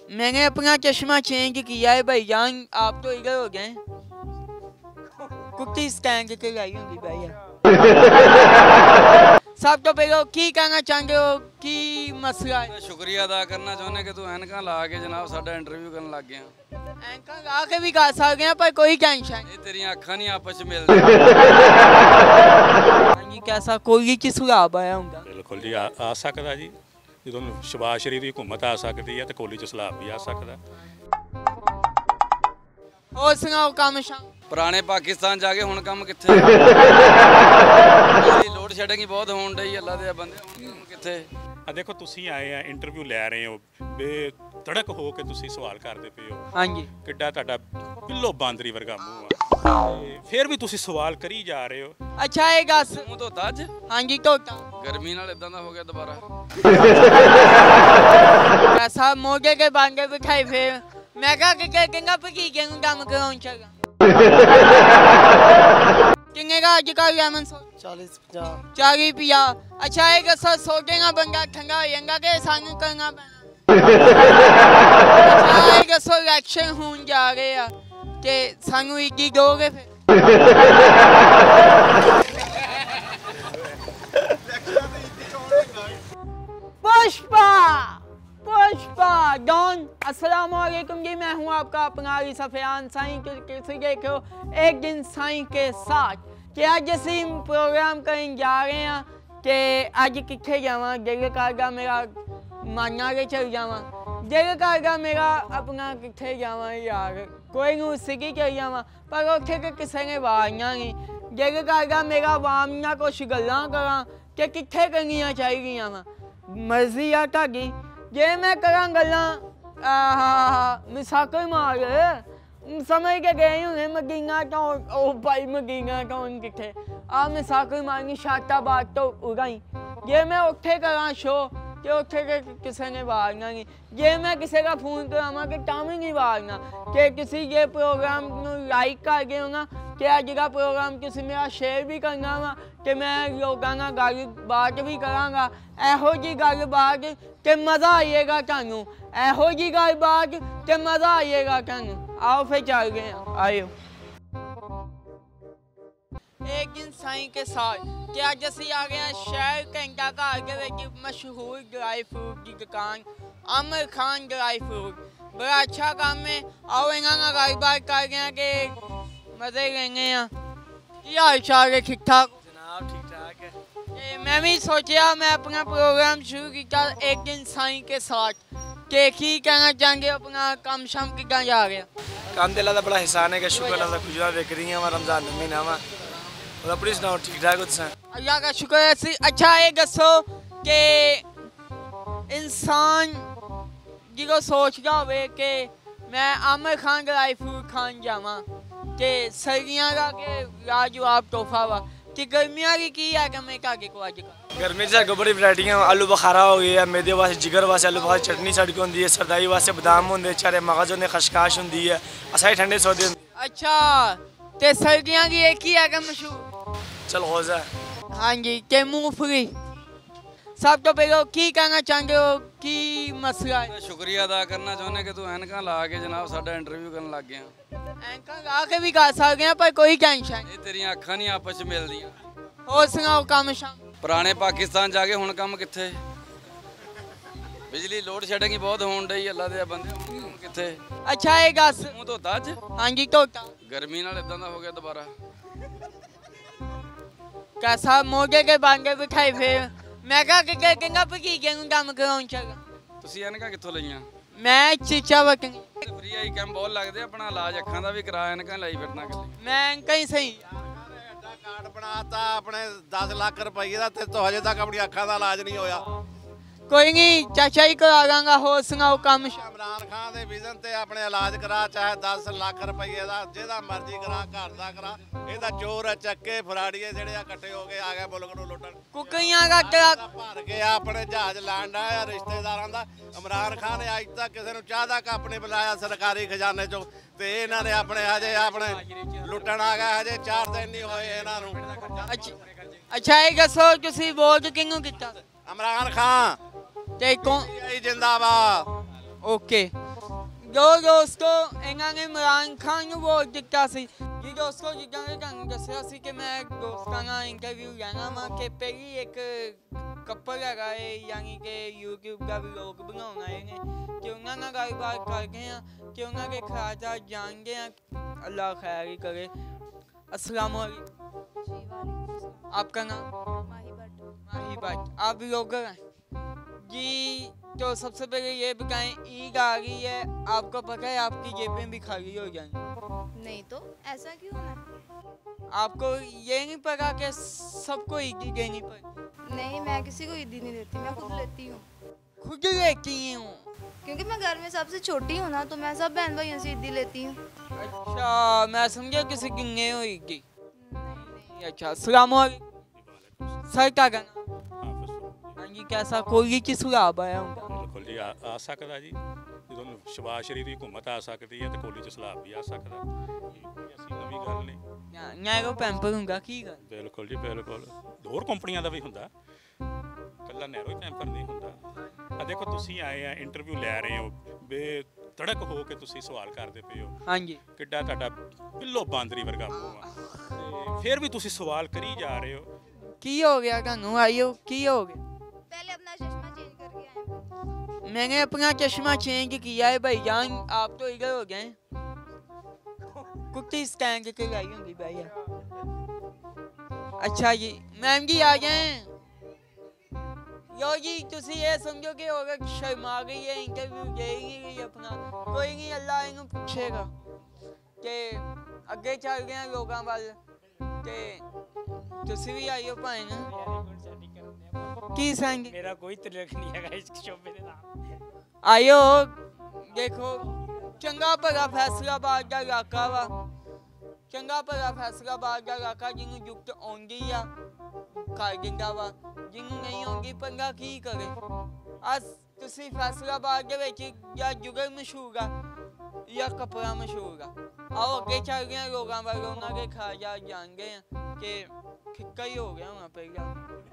मैंने अपना चश्मा चेंज किया है भाईजान, आप तो इधर हो गए। कुत्ती स्कैन के लाई होंगी भैया। सब तो पहले की कहना चाहते हो की मसला है? शुक्रिया अदा करना चाहने कि तू एनका ला के जनाब साडा इंटरव्यू करन लग गया। एनका ला के भी कर सकते हैं पर कोई टेंशन नहीं, तेरियां अखां नहीं आपस में मिलदी। कैसा कोई की सुझाव आया होगा? बिल्कुल जी आ सकता जी, जो शबाज शरीफ की हुकूमत आ सकती है तो कोहली च सलाब भी आ सकता। और सुनाओ काम शाम। पुराने पाकिस्तान जाके हुण काम किथे? लोड शेडिंग बहुत होण डई अल्लाह दे बंदे, हुण किथे? आ देखो तुसी आए आ इंटरव्यू लै रहे हो, बेधड़क हो के तुसी सवाल करदे पे हो। हाँ जी। किड्डा तुहाडा पिल्लो बांदरी वर्गा मूँह आ, फिर भी तुसी सवाल करी जा रहे हो। अच्छा ये गस मूँह धोता अज? हाँ जी धोता। गर्मी नाल इदां दा हो गया दोबारा। ऐसा मोगे के बांगे बिठाई फिर मैं कहा कि कहंगा पकी के काम कराउं चला। कितने का आज का लेमन 40-50। अच्छा एक सर सोचेगा बंदा ठंडा हो जाएगा के सानू करना पैना। अच्छा एक सर इलेक्शन होने जा रहे हैं के सानू इक्की दोगे फिर? पुष्पा डॉन अस्सलाम वालेकुम जी, मैं हूँ आपका अपना अली सफियान साईं किसी देखो एक दिन साईं के साथ कि आज ਅਸੀਂ प्रोग्राम ਕਰਨ जा रहे हैं कि ਅੱਜ ਕਿੱਥੇ ਜਾਵਾਂ ਦਿਲ ਕਰਦਾ ਮੇਰਾ ਮਾਨਾ ਕੇ ਚਲ ਜਾਵਾਂ ਦਿਲ ਕਰਦਾ ਮੇਰਾ ਆਪਣਾ ਕਿੱਥੇ ਜਾਵਾਂ ਯਾਰ ਕੋਈ ਨੂੰ ਸਿੱਧੀ ਚਲ ਜਾਵਾਂ ਪਰ ਉੱਥੇ ਕਿ ਕਿਸੇ ਨੇ ਆਵਾਜ਼ਾਂ ਨਹੀਂ ਦਿਲ ਕਰਦਾ ਮੇਰਾ ਆਵਾਮ ਨਾਲ ਕੁਛ ਗੱਲਾਂ ਕਰਾਂ ਕਿ ਕਿੱਥੇ ਕਰਨੀਆਂ ਚਾਹੀਦੀਆਂ ਵਾ ਮਰਜ਼ੀ ਆ ਤੁਹਾਡੀ जे मैं करा गल्ला मिसाकल मार समझ के गए होने मगीना टाउन ओ भाई मगीना टाउन किथे आ मिसाकल मारनी शाताबाद तो उगाई जे मैं उत्थे करा शो कि उत्थे के किसी ने वारना नहीं जे मैं किसी का फोन करावा कि टाइम नहीं वारना कि किसी ये प्रोग्राम लाइक कर गए होगा कि अज का प्रोग्राम किसी मेरा शेयर भी करना वा कि मैं लोगों का गल बात भी कराँगा एहो जी गल बात कि मज़ा आइएगा थानू एहो जी गल बात कि मज़ा आइएगा थानू आओ फिर चल गए आयो एक दिन साईं के साथ कि अज असी आ गए शहर घंटा घर के मशहूर ड्राई फ्रूट की दुकान आमिर खान ड्राई फ्रूट बड़ा अच्छा काम है आओ इन्होंने गलबात कर गए कि मजे लेंगे हाल चाल है ठीक ठाक जनाब ठीक ठाक है मैं भी सोचा मैं अपना प्रोग्राम शुरू किया एक दिन साईं के साथ कि की कहना चाहेंगे अपना काम शाम कितना जा रहा काम दिला का बड़ा एहसान है कि शुक्र अल्लाह खुशियां देख रही हैं रमजान महीना वा और अपनी सुनाओ ठीक ठाक हो अल्लाह का शुक्र है अच्छा ये दसो कि इंसान जो सोचता हो कि मैं आमिर खान ड्राई फ्रूट खान जावा कि सर्दियों का के लाजवाब तोहफा वा कि गर्मियों की है कि मैं क्या को आज गर्मी से बड़ी वैरायटियां आलू बुखारा हो गया मैदे वास्ते जिगर वास्ते आलू बुखारा चटनी सड़क होंगी है सरदाई वास्ते बादाम होंगे चारे मगज होंगे खशकाश होंगी है असाई ठंडे सौदे होंगे अच्छा ते सर्दियों की एक ही है कि मशहूर चल होजा हाँ जी ते मूंगफली सब तो पहले की कहना चाहते हो की मसला है? शुक्रिया अदा करना चाहने कि तू एनका ला के जनाब साडा इंटरव्यू करन लग गया। एनका ला के भी कर सकते हैं पर कोई टेंशन नहीं, तेरियां अखां नहीं आपस में मिलदियां। और सुनाओ काम शाम। पुराने पाकिस्तान जाके हुण काम किथे? बिजली लोड शेडिंग बहुत होण डई अल्लाह दे बंदे, हुण किथे? अच्छा ये गस मूँह धोता अज? हाँ जी धोता। गर्मी नाल इदां दा हो गया दोबारा। कैसा मोगे के बांगे बिठाई फिर मैं कहा कि कहंगा पकी के काम कराउं चला। ਤੁਸੀਂ ਐਨਕਾਂ ਕਿੱਥੋਂ ਲਈਆਂ? मैं चीचा वकन ਫਰੀ ਆਈ ਕੈਂਪ ਬਹੁਤ ਲੱਗਦੇ ਆਪਣਾ ਇਲਾਜ ਅੱਖਾਂ ਦਾ ਵੀ ਕਰਾ ਐਨਕਾਂ ਲਈ ਫਿਰਨਾ ਕੱਲੀ। मैं कहीं सही कार्ड बनाता अपने 10 लाख रुपये का तो हजे तक अपनी अखा का इलाज नहीं होया। कोई नहीं चाचा ही करा लांगा। हो सुनाओ काम इमरान खान के विजन से अपने इलाज करा चाहे 10 लाख रुपये का जिहदा मर्जी करा घर का करा ਇਹਦਾ ਚੋਰ ਚੱਕੇ ਫਰਾੜੀਏ ਜਿਹੜੇ ਇਕੱਠੇ ਹੋ ਕੇ ਆ ਗਏ ਮੁਲਕ ਨੂੰ ਲੁੱਟਣ ਕੁਕੀਆਂ ਦਾ ਟਰੱਕ ਭਰ ਕੇ ਆਪਣੇ ਜਹਾਜ਼ ਲੈਣ ਦਾ ਰਿਸ਼ਤੇਦਾਰਾਂ ਦਾ ਇਮਰਾਨ ਖਾਨ ਨੇ ਅੱਜ ਤੱਕ ਕਿਸੇ ਨੂੰ ਚਾਹ ਦਾ ਕੱਪ ਨਹੀਂ ਪਿਲਾਇਆ ਸਰਕਾਰੀ ਖਜ਼ਾਨੇ ਚੋਂ ਤੇ ਇਹਨਾਂ ਨੇ ਆਪਣੇ ਹਜੇ ਆਪਣੇ ਲੁੱਟਣ ਆ ਗਏ ਹਜੇ 4 ਦਿਨ ਨਹੀਂ ਹੋਏ ਇਹਨਾਂ ਨੂੰ। ਅੱਛਾ ਇਹ ਦੱਸੋ ਤੁਸੀਂ ਵੋਟ ਕਿਹਨੂੰ ਕੀਤਾ? ਇਮਰਾਨ ਖਾਨ ਤੇ ਕੌਣ ਜਿੰਦਾਬਾਦ। ओके ਜੋ ਦੋਸਤੋ ਇਹਨਾਂ ਨੇ ਇਮਰਾਨ ਖਾਨ ਨੂੰ ਵੋਟ ਦਿੱਤਾ ਸੀ ਜੀ ਦੋਸਤੋ ਜਿੱਦਾਂ ਕਿ ਤੁਹਾਨੂੰ ਦੱਸਿਆ ਸੀ ਕਿ ਮੈਂ ਦੋਸਤਾਂ ਨਾਲ ਇੰਟਰਵਿਊ ਲੈਣਾ ਵਾ ਕਿ ਪਹਿਲੀ ਇੱਕ ਕਪਲ ਹੈਗਾ ਏ ਯਾਨੀ ਕਿ YouTube ਦਾ ਵਲੌਗ ਬਣਾਉਣ ਆਏ ਨੇ ਕਿ ਉਹਨਾਂ ਨਾਲ ਗੱਲਬਾਤ ਕਰਦੇ ਹਾਂ ਕਿ ਉਹਨਾਂ ਦੇ ਖਿਆਲਾਂ ਜਾਣਦੇ ਹਾਂ अल्लाह खैर ही करे। अस्सलाम वालेकुम। आपका नाम? माही भट्ट। आप ब्लॉगर हैं जी। तो सबसे पहले ये बताएं ईद आ रही है, आपको पता है आपकी जेबें भी खाली हो जाएंगी? नहीं तो ऐसा क्यों है? आपको ये नहीं पता कि सबको ईदी देनी पड़ती? नहीं, मैं किसी को ईदी नहीं देती, मैं खुद लेती हूँ। खुद लेती हूँ क्योंकि मैं घर में सबसे छोटी हूँ ना, तो मैं सब बहन भाइयों से ईदी लेती हूँ। अच्छा, मैं समझा किसी की नहीं होगी। अच्छा, अस्सलाम वालेकुम। सर क्या कहना? हाँ जी, कैसा कोहली की सलाब आया हूँ? ਬਿਲਕੁਲ ਜੀ ਆ ਸਕਦਾ ਜੀ ਜਦੋਂ ਸ਼ਬਾਜ਼ ਸ਼ਰੀਫ ਦੀ ਹਕੂਮਤ ਆ ਸਕਦੀ ਹੈ ਤੇ ਕੋਹਲੀ ਚ ਸਲਾਬ ਵੀ ਆ ਸਕਦਾ ਇਹ ਅਸੀਂ ਨਵੀਂ ਗੱਲ ਨਹੀਂ मैं को पैम्पर हूँगा की गल? ਬਿਲਕੁਲ ਜੀ ਬਿਲਕੁਲ ਹੋਰ ਕੰਪਨੀਆਂ ਦਾ ਵੀ ਹੁੰਦਾ ਕੱਲਾ ਨਹਿਰੋ ਹੀ ਪੈਂਪਰ ਨਹੀਂ ਹੁੰਦਾ ਆ ਦੇਖੋ ਤੁਸੀਂ ਆਏ ਆ ਇੰਟਰਵਿਊ ਲੈ ਰਹੇ ਹੋ ਬੇਧੜਕ ਹੋ ਕੇ ਤੁਸੀਂ ਸਵਾਲ ਕਰਦੇ ਪਏ ਹੋ हाँ जी। ਕਿੱਡਾ ਤੁਹਾਡਾ ਬਿੱਲੋ ਬਾਂਦਰੀ ਵਰਗਾ ਮੂੰਹ ਆ ਤੇ ਫਿਰ ਵੀ ਤੁਸੀਂ ਸਵਾਲ ਕਰੀ ਜਾ ਰਹੇ ਹੋ की हो गया कानू आइयो की हो गया? पहले अपना चश्मा चेंज करके आए। मैंने अपना चश्मा चेंज किया है भाईजान, आप तो इधर हो गए कुत्ती स्टैंड के लाई होंगी भैया। अच्छा जी मैम जी आ जाए यो जी तुसी ये समझो कि औरत शर्मा गई है इंटरव्यू दे ही नहीं रही अपना कोई नहीं अल्लाह इन्हू पूछेगा कि अगे चल गए लोगों वाल ते तुसी भी आइयो भाई ना की संग मेरा कोई तलक नहीं है इस शोबे दे नाम आयो देखो चंगा भला फैसलाबाद का इलाका वा चंगा भला फैसलाबाद का इलाका जिन्हों युक्त आउंदी आ कर दिंदा वा जिन्हों नहीं आउंदी पंगा की करे अस तुसी फैसलाबाद दे विच या जुगल मशहूर आ या कपड़ा मशहूर आ आओ अगे चल गए लोगों वाले उन्होंने के खा जा जान गए कि फिक्का ही हो गया होना पहला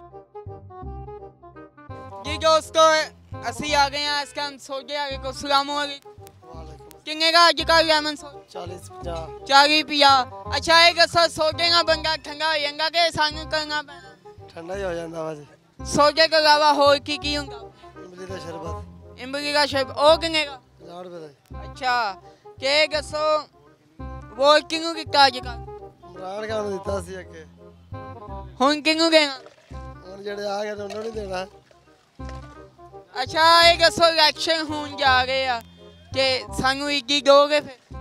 जी दोस्तों असी आ गए हैं इसका हम सोचे आगे को सलाम किन्ने का अज कल लेमन 40-50 अच्छा एक सोचेगा बंदा ठंडा हो जाएगा कि सानू करना पैना ठंडा ही हो जाता वा जी सोचे के अलावा होर की होगा इमली का शरबत इमली का शरबत ओ किन्ने का 50 रुपए का अच्छा के दसो वो किन्नू किता अज कल इमरान खान ਨੂੰ ਦਿੱਤਾ ਸੀ ਅੱਗੇ हुन किन्नू देना ਹੁਣ ਜਿਹੜੇ ਆ ਗਏ ਨੇ ਉਹਨਾਂ ਨੂੰ ਦੇਣਾ अच्छा ये दसो इलेक्शन होने जा रहे हैं कि सानू इक्की दोगे फिर